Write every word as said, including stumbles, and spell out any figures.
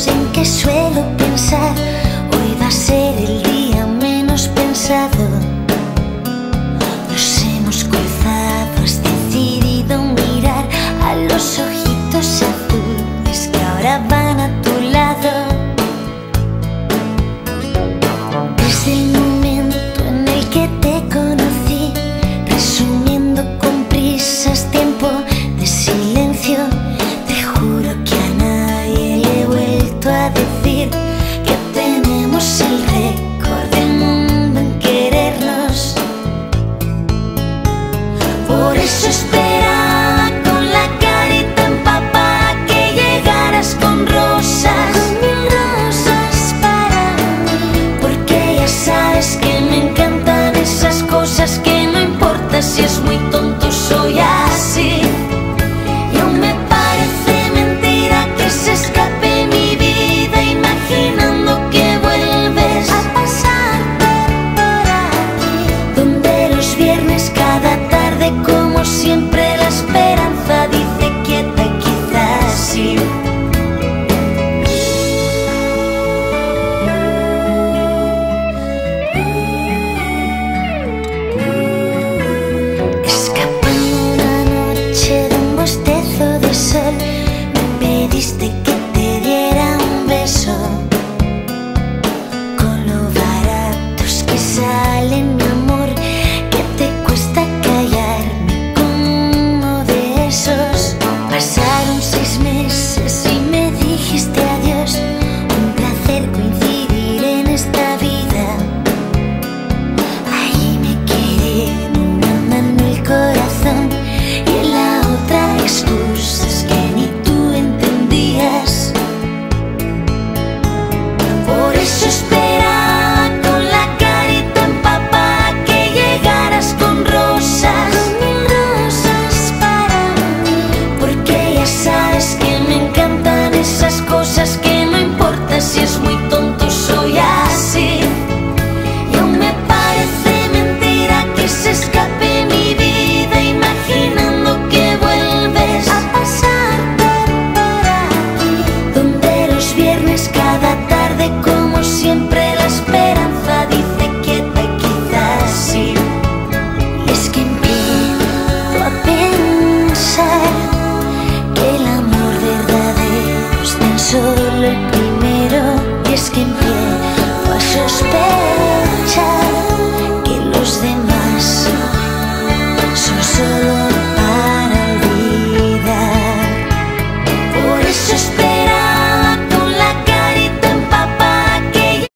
momentos en que suelo pensar, hoy va a ser el día menos pensado. Nos hemos cruzado, has decidido mirar a los ojitos azules que ahora van a tu lado. Desde el momento en el que te conocí, resumiendo con prisas tiempo de silencio, te juro que a nadie le he vuelto a decir que tenemos el récord del mundo en querernos. Por eso esperaba con la carita empapada que llegaras con rosas, con mil rosas para mí, porque ya sabes que me encantan esas cosas que no importa si es muy tonto, soy así. Y aún me parece mentira que se escape mi vida imaginando que vuelves a pasar por aquí, donde los viernes cada tarde como siempre la esperanza dice quieta, quizás sí. Escapando una noche de un bostezo de sol, me pediste que te diera un beso. Con lo baratos que salen, mi amor, que te cuesta callarme con uno de esos. Pasaron seis meses y me dijiste adiós. Un placer coincidir en esta vida. Ahí me quedé en una mano el corazón y en la otra excusas que ni tú entendías. Por eso esperaba con la carita empapada que llegaras con rosas, con mil rosas para mí, porque ya sabes que me encantan esas cosas que no importa si es muy tonto, soy así. Y aún me parece mentira que se escape mi vida imaginando que vuelves a pasar por aquí, donde los viernes cada tarde como siempre la esperanza dice quieta, quizás sí. Y es que empiezo a pensar que el amor verdadero es tan solo el primero. Y es que empiezo a sospechar